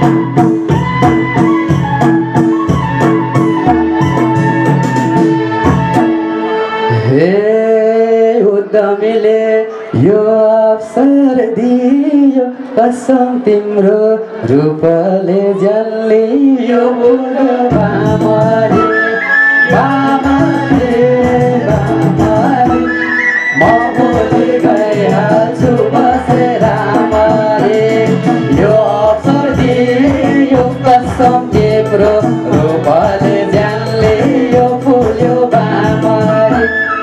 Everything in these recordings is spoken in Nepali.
उद्यमीले यो अवसर दियो कसम तिम्रो रूपले जल्लियो बामरे बामरे बामरे म भोलि गइहाल्छु बसेर मरे यो अवसर दियो कसम तिम्रो रूपले जल्लियो फुल्यो बामरे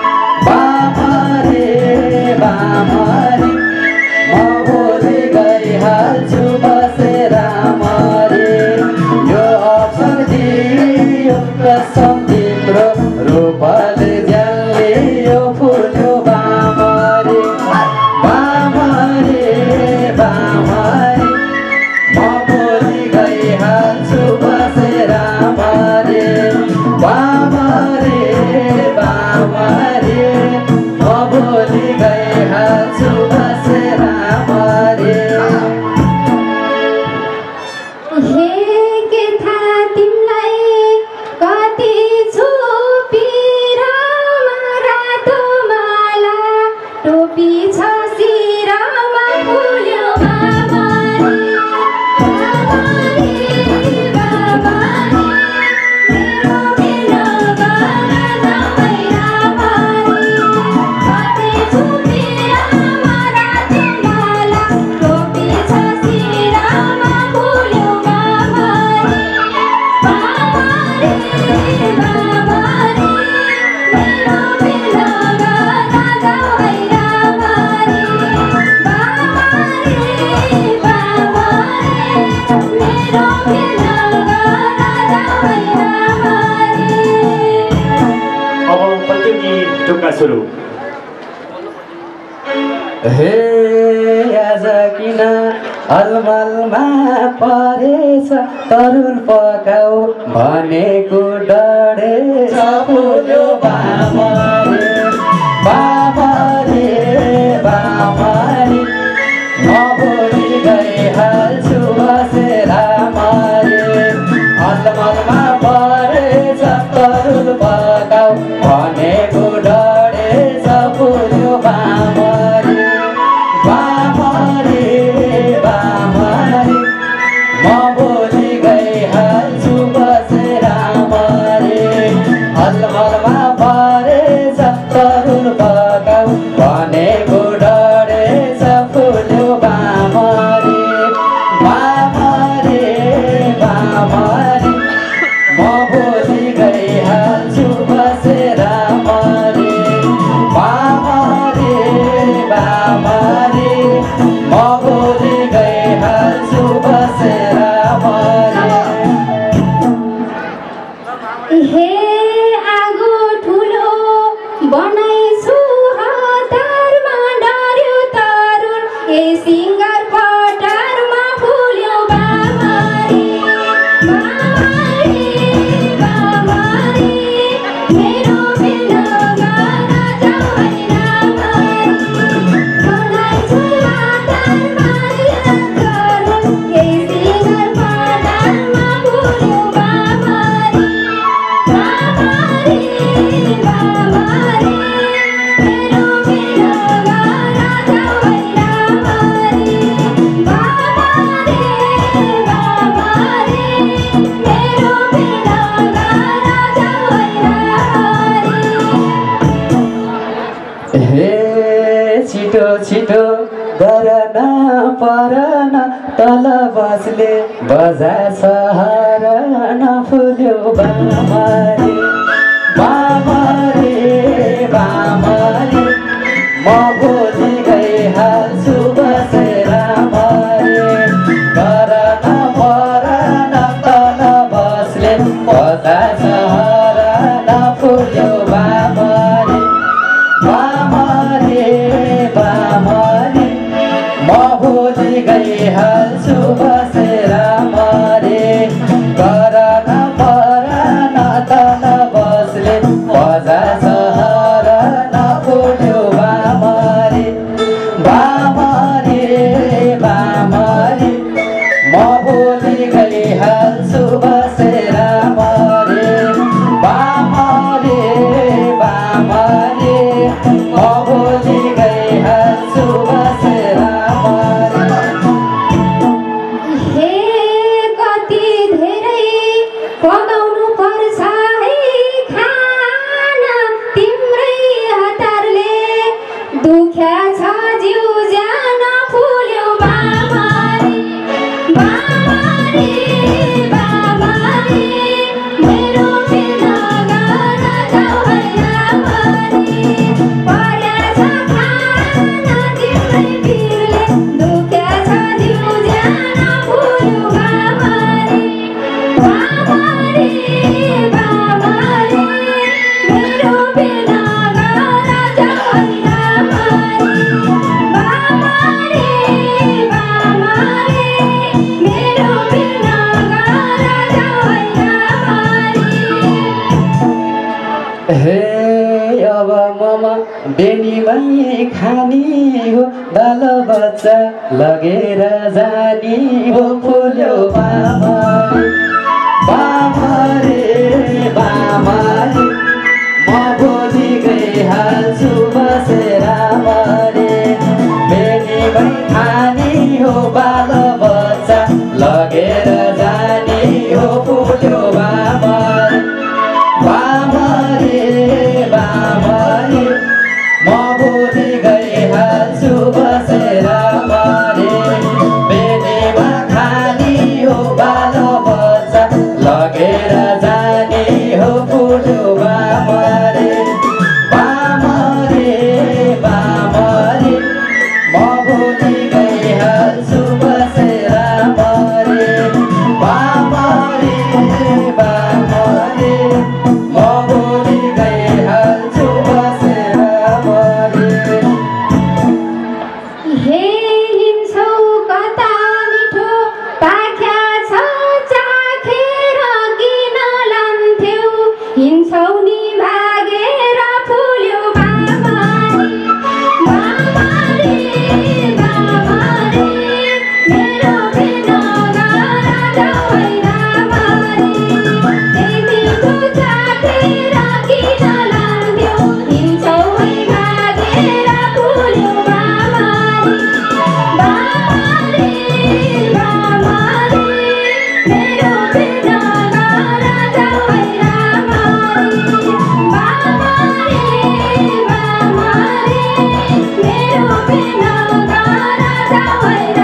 बामरे बामरे म भोलि गइहाल्छु बसेर मरे यो अवसर दियो कसम तिम्रो रूपले जल्लियो फुल्यो बामरे बामरे बामरे म भोलि गइहाल्छु बसेर मरे बामरे बामरे म भोलि गइहाल्छु बसेर मरे हे के थाहा तिमीलाई कति छु पिरमा रातो माला टोपी छ शिरमा फुल्यो बामरे बामरे मेरो बिना गाना जामै रामरे कति छु पिरमा रातो माला टोपी छ शिरमा फुल्यो बामरे बामरे बामरे मेरो बिना गाना जामै रामरे बामरे बामरे मेरो बिना गाना जामै रामरे। अब पञ्चमी टुक्का सुरु। हे आज किन अलमलमा परेछ तरुल पकाऊ भनेको डढेछ फुल्यो बामरे बामरे बामरे म भोलि गइहाल्छु बसेर मरे अलमलमा परेछ तरुल पकाऊ भनेको डढेछ फुल्यो बामरे बामरे बामरे म भोलि गइहाल्छु बसेर मरे अलमलमा परेछ तरुल पकाऊ भनेको डढेछ फुल्यो बामरे बामरे बामरे म भोलि गइहाल्छु बसेर मरे बामरे बामरे म भोलि गइहाल्छु बसेर मरे। हे आगो ठुलो बनाइछु हतारमा डर्यो तरुल ए सिङ्गार पटारमा फुल्यो बामरे बामरे बामरे मेरो बिना गाना जामै रामरे बनाइछु हतारमा तरुल ए सिङ्गार पटारमा फुल्यो बामरे बामरे बामरे मेरो बिना गाना जामै रामरे बामरे बामरे मेरो बिना गाना जामै रामरे। हे छिटो छिटो गरन परन तल बसले बजार सहर नफुल्यो बामरे बामरे बामरे म भोलि गइहाल्छु बसेर मरे गरन परन तल बसले बजार सहर नफुल्यो बामरे बामरे बामरे म भोलि गइहाल्छु बसेर मरे गरन बेनीमै खानी हो बाल बच्चा लगेर जानी हो फुल्यो बामाले बामाले बामाले म भोलि गइहाल्छु बसेर मरे बेनीमै खानी हो बाल बच्चा लगेर जानी हो फुल्यो बामाले बामाले बामाले म भोलि गइहाल्छु बसेर मरे बेनीमा खानी हो बाल बच्चा लगेर जाने हो फुल्यो बामरे बामरे बामरे म भोलि गइहाल्छु बसेर मरे बामरे बामरे म भोलि गइहाल्छु बसेर मरे। हे हिँड्छौ कता मिठो पाख्या छ चाखेर किन लान्थ्यौ हिँड्छौ नि भागेर फुल्यो बामाले बामाले बामाले मेरो बिना गारा होइन मारे त्यही मिठो चाखेर किन लान्थ्यौ हिँड्छौ नि भागेर फुल्यो बामाले बामाले बामाले मेरो बिना गारा होइन मारे बामाले बामाले मेरो बिना गारा होइन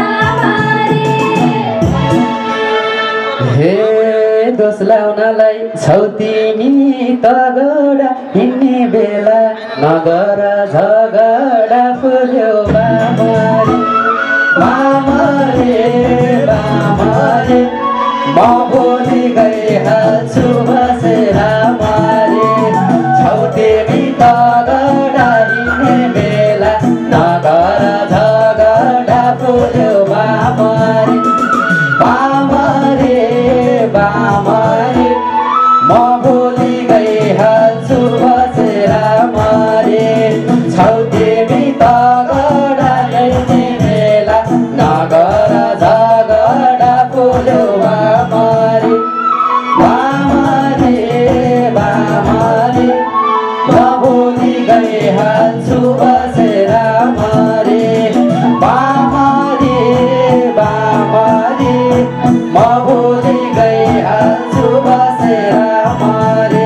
मारे। हे दोष लाउनलाई छौ तिमी तगडा हिँड्ने बेला नगर झगडा फुल्यो बामरे बामरे बामरे म भोलि गइहाल्छु बसेर मरे छौ तिमी तगडा हिँड्ने बेला नगर झगडा फुल्यो बामरे बामरे बामरे म भोलि गइहाल्छु बसेर मरे छौ तिमी तगडा हिँड्ने बेला नगर झगडा फुल्यो बामरे बामरे बामरे म भोलि गइहाल्छु बसेर मरे बामरे बामरे म भोलि गइहाल्छु बसेर मरे।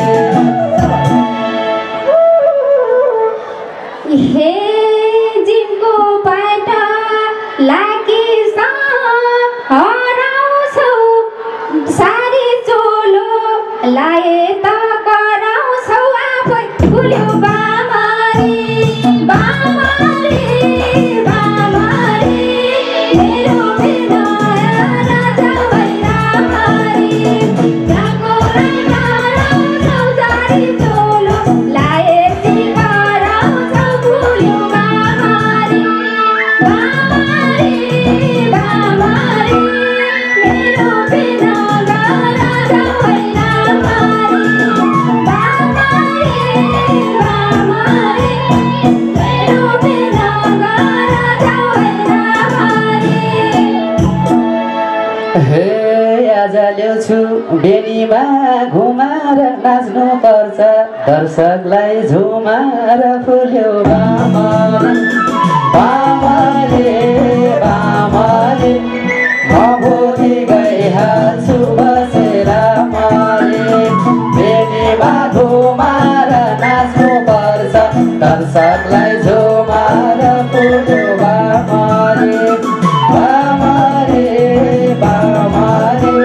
हे जिनको पाटा लागिसँग हराउँछौ सारी चोलो लाए त कराउँछौ आफै फुल्यो बामारे बामारे बामारे मेरो बिना राजा होइन मारे जाको हराउँछौ सारी चोलो लाए ती कराउँछौ फुल्यो बामारे बामारे बामारे मेरो बिना राजा होइन मारे बामारे बामारे मेरो बिना राजा होइन मारे। हे आज ल्याउँछु बेनीमा घुमाएर नाच्नु पर्छ दर्शकलाई झुमाएर फुल्यो बामरे बामरे बामरे म भोलि गइहाल्छु बसेर मरे बेनीमा घुमाएर नाच्नु पर्छ दर्शकलाई झुमाएर फुल्यो बामरे बामरे बामरे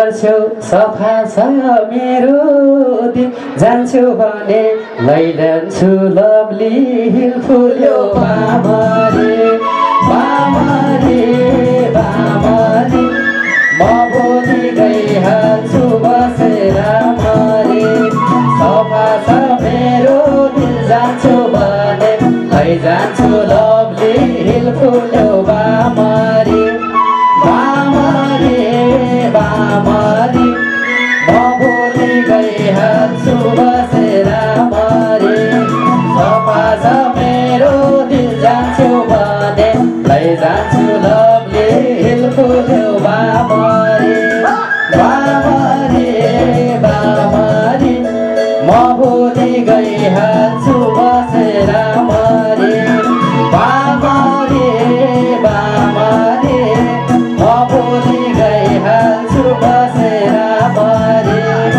गर्छौ सफा छ मेरो दिन जान्छु भने लैजान्छु लभली हिल फुल्यो बामरी बामरी बामरी म भोलि गइहाल्छु बसेर मरी सफा छ मेरो दिन जान्छु भने लैजान्छु लभली हिल फुल्यो बामरी बामरी बामरी म भोलि गइहाल्छु बसेर मरी सफा छ मेरो दिल जान्छु भने लैजान्छु लभली हिल फुल्यो बामरी बामरी बामरी म भोलि गइहाल्छु बसेर मरी बामरी बामरी म भोलि गइहाल्छु बसेर मरी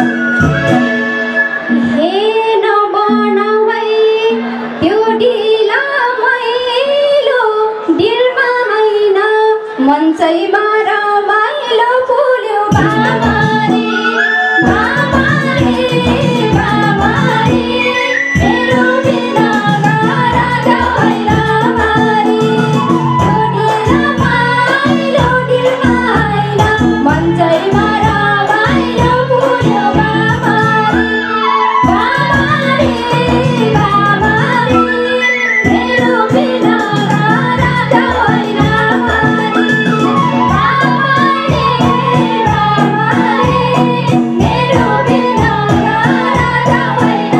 हे नबनाउै त्यो ढिला मैलो दिलमा हैन मञ्चैमा रमाइलो फुल्यो बामरी बामरी बामरी मेरो बिना राजा हैन मरी त्यो ढिला मैलो दिलमा हैन मञ्चैमा रमाइलो फुल्यो बामरी बामरी बामरी मेरो बिना राजा हैन मरी बामरी बामरी मेरो बिना राजा हैन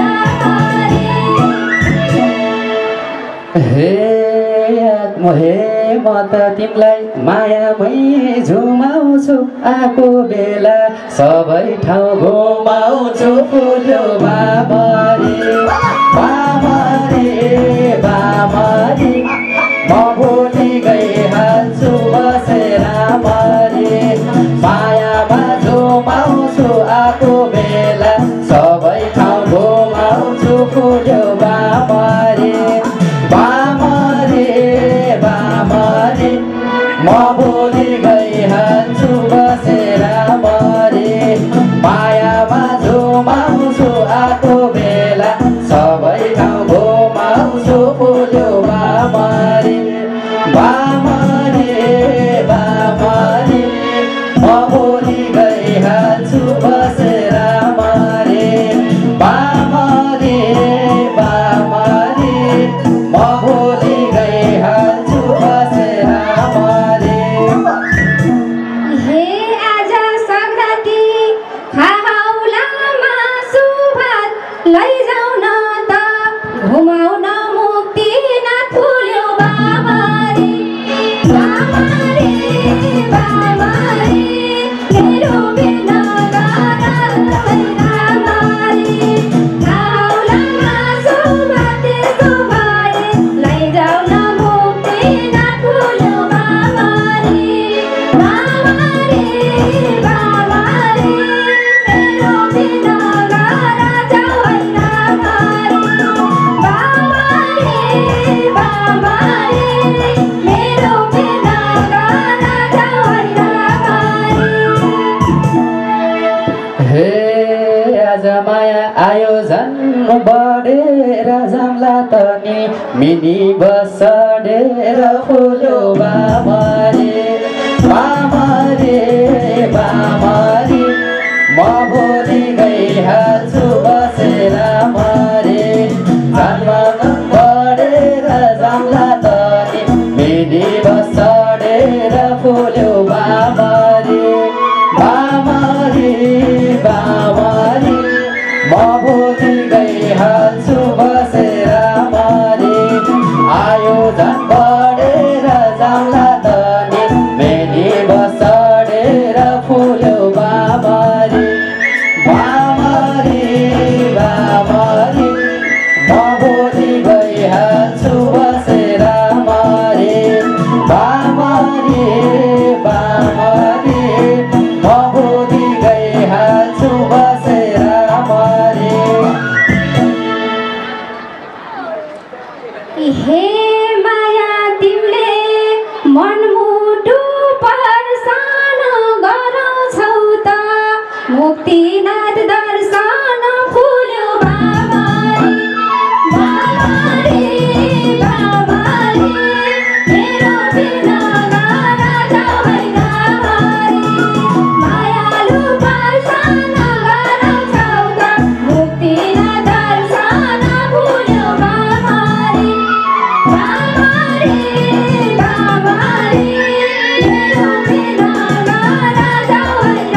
मरी हे म त तिमीलाई मायामै झुमाउँछु आएको बेला सबै ठाउँ घुमाउँछु फुल्यो बामरी बामरी बामरी म भोलि गइहाल्छु बसेर मरी मायामा झुमाउँछु आएको बेला सबै ठाउँ घुमाउँछु फुल्यो बामरी बामरी बामरी म भोलि गइहाल्छु बसेर मरी मायामा झुमाउँछु आएको बेला सबै ठाउँ घुमाउँछु फुल्यो बामरी बामरी बामरी म भोलि गइहाल्छु बसेर मरी बामरी बामरी म भोलि गइहाल्छु बसेर मरी हे आज सङ्क्रान्ति खाहौला मासु भात लैजाऊ न त घुमाउन मुक्तिनाथ फुल्यो बामरी बामरी बामरी मेरो बिना राजा हैन मरी खाहौला मासु भात त्यसो भए लैजाऊ न मुक्तिनाथ फुल्यो बामरी बामरी बामरी मेरो बिना राजा हैन मरी बामरी बामरी मेरो बिना राजा हैन मरी हे आज माया आयोजन बढेर जाम्ला त नि मिनी बस चढेर फुल्यो बामरी बामरी बामरी म भोलि गइहाल्छु बसेर मरी जन्मन बढेर जाम्ला त नि मिनी बस चढेर फुल्यो बामरी बामरी बामरी म भोलि गइहाल्छु बसेर मरी आयोजन बढेर जाम्ला त नि मिनी बस चढेर फुल्यो बामरी बामरी बामरी म भोलि गइहाल्छु बसेर मरी बामरी बामरी म भोलि गइहाल्छु बसेर मरी हे माया तिमीले मनमुटु परसान गराउँछौ त मुक्तिनाथ दर्शन फुल्यो बाबाले बाबाले बाबाले मेरो बिना राजा होइन मायालु दर्शन गराउँछौ त मुक्तिनाथ दर्शन फुल्यो बाबाले बाबाले बाबाले मेरो बिना राजा होइन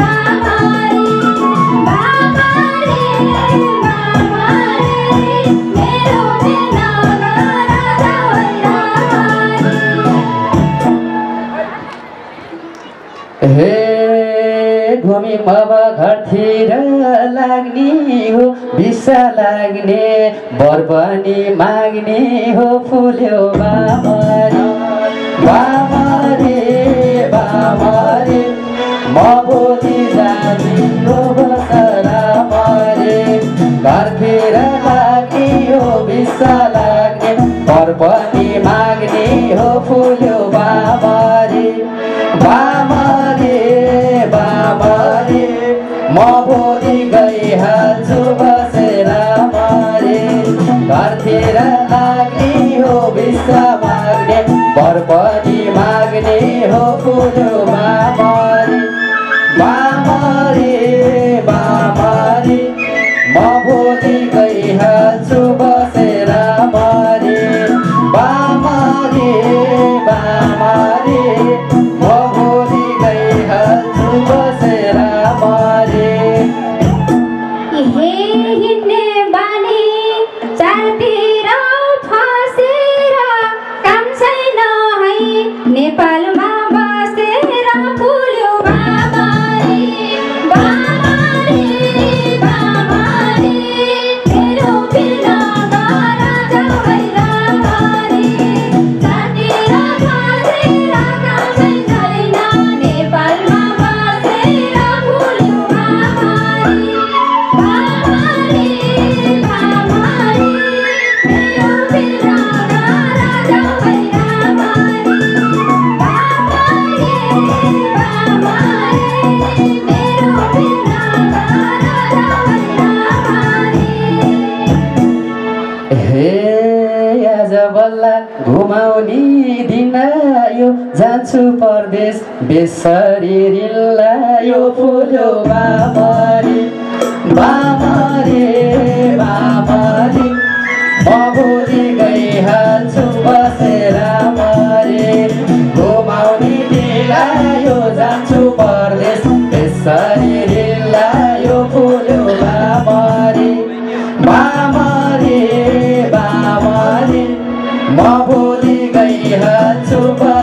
हे घुमी अब घरतिर लाग्ने हो बिसा लाग्ने वर पनि माग्ने हो फुल्यो बामरी बामरी बामरी म भोलि जाने हो बसरा मरे घरतिर लाग्ने हो बिसा लाग्ने वर पनि माग्ने हो फुल्यो बामरी बामरी बामरी म भोलि गइहाल्छु बसेर मरे घरतिर लाग्ने हो बिसा माग्ने वर पनि माग्ने हो फुल्यो बामरी बामरी बामरी म भोलि गइहाल्छु बसेर मरे बामरी बामरी म भोलि गइहाल्छु बसेर मरे हे हिँड्ने बानी चारतिर फसेर काम छैन है नेपालमा बसेर फुल्यो बाबाले बाबाले बाबाले मेरो बिना राजा होइन चारतिर फसेर काम छैन नेपालमा बसेर फुल्यो बाबाले बाबाले बाबाले मेरो बिना राजा होइन बाबाले बाबाले मेरो बिना राजा होइन हे आज बल्ल घुमाउने दिन यो जान्छु परदेश बेसरी रिल्लायो फुल्यो बामरी बामरी बामरी म भोलि गइहाल्छु बसेर मरे घुमाउने दिन यो जान्छु परदेश बेसरी रिल्लायो फुल्यो बामरी बामरी बामरी म भोलि गइहाल्छु